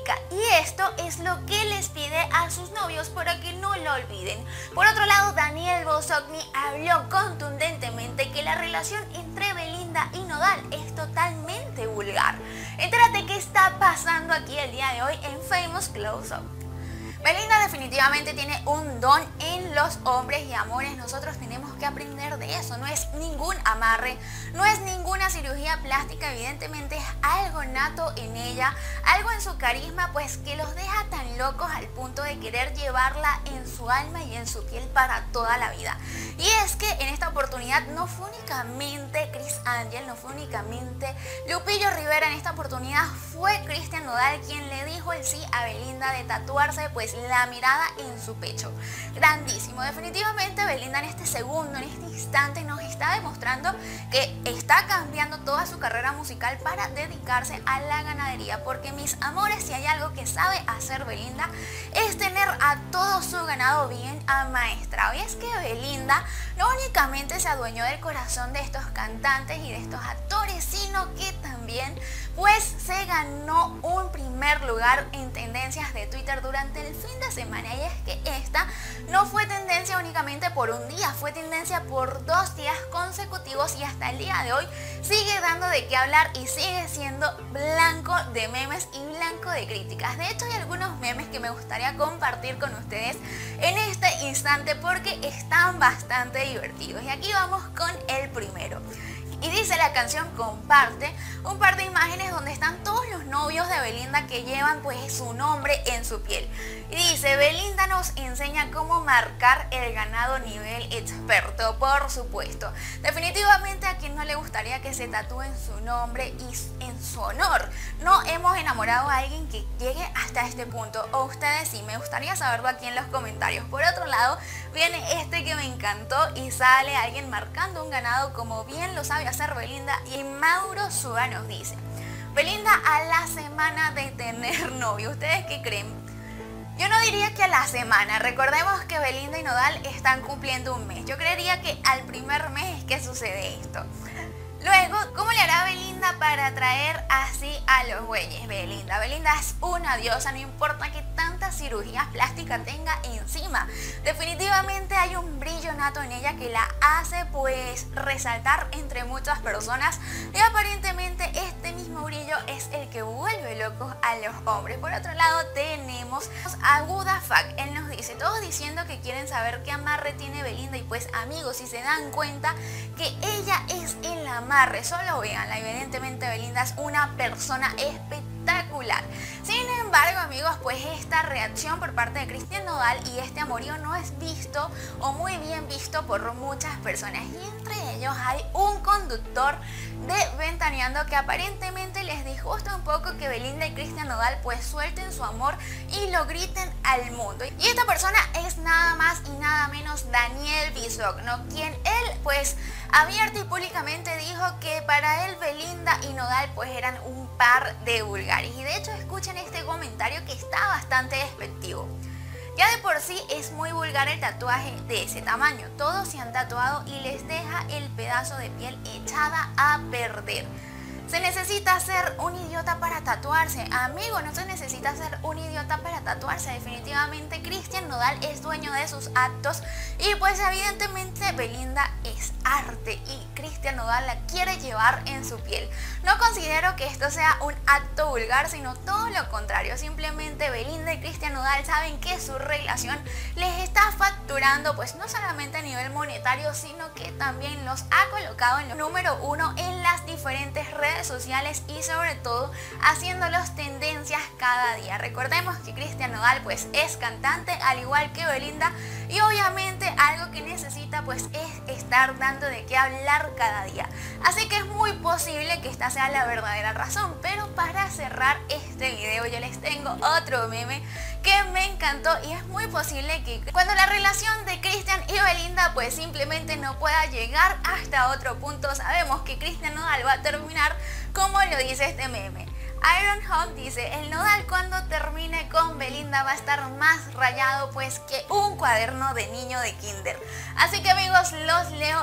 plástica, y esto es lo que les pide a sus novios para que no lo olviden. Por otro lado, Daniel Bosocni habló contundentemente que la relación entre Belinda y Nodal es totalmente vulgar. Entérate qué está pasando aquí el día de hoy en Famous Close Up. Belinda definitivamente tiene un don en los hombres y amores, nosotros tenemos que aprender de eso, no es ningún amarre, no es ninguna cirugía plástica, evidentemente es algo nato en ella, algo en su carisma pues que los deja tan locos al punto de querer llevarla en su alma y en su piel para toda la vida. Y es que en esta oportunidad no fue únicamente Criss Angel, no fue únicamente Lupillo Rivera, en esta oportunidad fue Cristian Nodal quien le dijo el sí a Belinda de tatuarse pues la mirada en su pecho. Grandísimo, definitivamente Belinda en este segundo, en este instante nos está demostrando que está cambiando toda su carrera musical para dedicarse a la ganadería, porque mis amores, si hay algo que sabe hacer Belinda es tener a todo su ganado bien amaestrado. Y es que Belinda no únicamente se adueñó del corazón de estos cantantes y de estos actores, sino que también pues se ganó un primer lugar en tendencias de Twitter durante el fin de semana. Y es que esta no fue tendencia únicamente por un día, fue tendencia por 2 días consecutivos y hasta el día de hoy sigue dando de qué hablar y sigue siendo blanco de memes y blanco de críticas. De hecho hay algunos memes que me gustaría compartir con ustedes en este instante porque están bastante divertidos. Y aquí vamos con el primero. Y dice la canción Comparte, un par de imágenes donde están todos los novios de Belinda que llevan pues su nombre en su piel. Y dice, Belinda nos enseña cómo marcar el ganado nivel experto, por supuesto. Definitivamente a quien no le gustaría que se tatúen su nombre y en su honor. No hemos enamorado a alguien que llegue hasta este punto, o ustedes sí, me gustaría saberlo aquí en los comentarios. Por otro lado, viene este que me encantó y sale alguien marcando un ganado como bien lo sabe hacer Belinda, y Mauro Suba nos dice, Belinda a la semana de tener novio, ¿ustedes qué creen? Yo no diría que a la semana, recordemos que Belinda y Nodal están cumpliendo un mes, yo creería que al primer mes es que sucede esto. Luego, ¿cómo le hará Belinda para atraer así a los güeyes? Belinda es una diosa, no importa que tantas cirugías plásticas tenga encima. Definitivamente hay un brillo nato en ella que la hace pues resaltar entre muchas personas y aparentemente este mismo brillo es el que vuelve locos a los hombres. Por otro lado tenemos a Gudafak, él nos dice, todos diciendo que quieren saber qué amarre tiene Belinda y pues amigos, si se dan cuenta que ella es el amarre, solo véanla, evidentemente Belinda es una persona espectacular. Sin embargo amigos, pues esta reacción por parte de Cristian Nodal y este amorío no es visto o muy bien visto por muchas personas, y entre ellos hay un conductor de Ventaneando que aparentemente les disgusta un poco que Belinda y Cristian Nodal pues suelten su amor y lo griten al mundo, y esta persona es nada más y nada menos Daniel Bosocni, quien él pues abierta y públicamente dijo que para él Belinda y Nodal pues eran un par de vulgares. Y de hecho escuchen este comentario que está bastante despectivo. Ya de por sí es muy vulgar el tatuaje de ese tamaño, todos se han tatuado y les deja el pedazo de piel echada a perder. Se necesita ser un idiota para tatuarse, amigo, no se necesita ser un idiota para tatuarse. Definitivamente Cristian Nodal es dueño de sus actos y pues evidentemente Belinda es arte y Cristian Nodal la quiere llevar en su piel. No considero que esto sea un acto vulgar, sino todo lo contrario, simplemente Belinda y Cristian Nodal saben que su relación les está facturando pues no solamente a nivel monetario, sino que también los ha colocado en lo número 1 en las diferentes redes sociales y sobre todo haciéndolos tendencias cada día. Recordemos que Cristian Nodal pues es cantante al igual que Belinda y obviamente algo que necesita pues es estar dando de qué hablar cada día. Así que es muy posible que esta sea la verdadera razón, pero para cerrar este video yo les tengo otro meme que me encantó y es muy posible que cuando la relación de Cristian y Belinda pues simplemente no pueda llegar hasta otro punto, sabemos que Cristian Nodal va a terminar como lo dice este meme. Iron Hawk dice, el Nodal cuando termine con Belinda va a estar más rayado pues que un cuaderno de niño de kinder. Así que amigos, los leo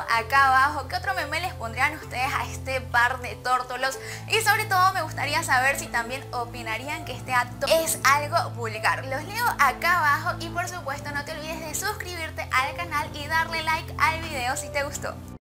acá abajo qué otro meme les pondrían ustedes a este par de tórtolos, y sobre todo me gustaría saber si también opinarían que este acto es algo vulgar. Los leo acá abajo y por supuesto no te olvides de suscribirte al canal y darle like al video si te gustó.